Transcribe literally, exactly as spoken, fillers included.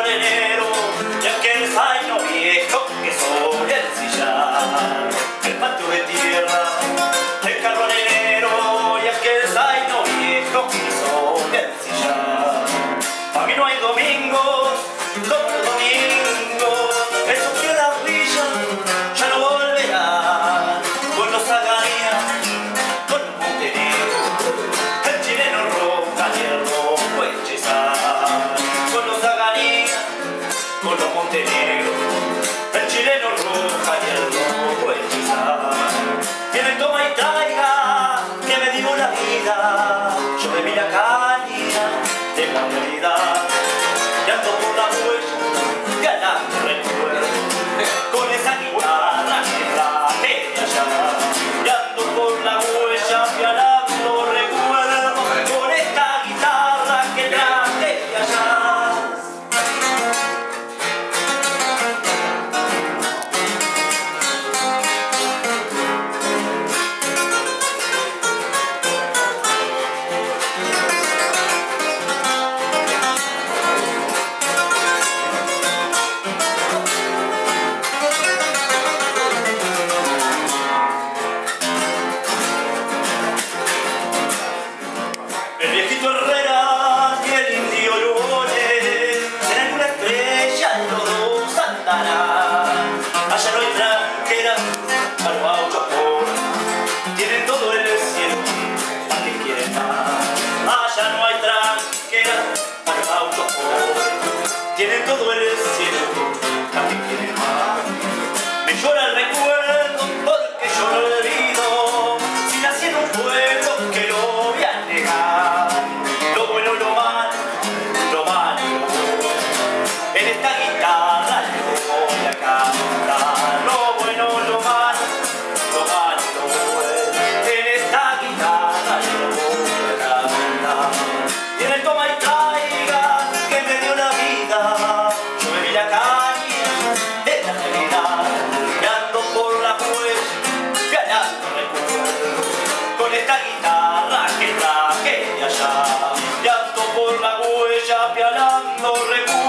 carronero y aquel zaino viejo que sobre el sillar. El patio de tierra, el carronero y aquel zaino viejo que sobre el sillar. Pa' mí no hay domingos, como los domingos, esos que la brilla ya no volverán. Con los Zagaría, con los Montenegro, el chileno Roca y el rojo Echezar. Con los Zagaría, con los Montenegro, el chileno Roca y el rojo Echezar. Y en el toma y traiga que me dio la vida, yo bebí la caña de la realidad. Y ando por la huella, ganando recuerdo, con esa guitarra que traje de allá. Y ando por la huella, ganando recuerdo, con esta guitarra que traje de allá. El viejito Herrera y el indio Lugones, en alguna estrella los dos andarán. Allá no hay tranquera, a los gauchos pobres, tienen todo el cielo, ¿a qué quieren más? Allá no hay tranquera, a los gauchos pobres, tienen todo el cielo, ¿a qué quieren más? Me llora el recuerdo porque yo no olvido, si nací en un pueblo que lo voy a negar. Lo bueno, lo malo, lo malo, en esta guitarra lo voy a cantar. Lo bueno, lo malo, lo malo, lo bueno, en esta guitarra lo voy a cantar. Y en el toma y traiga que me dio la vida, yo bebí la caña de la realidad. Y ando por la huella, ganando recuerdo, con esta guitarra que traje de allá. Y ando por la huella, pianando recuerdo.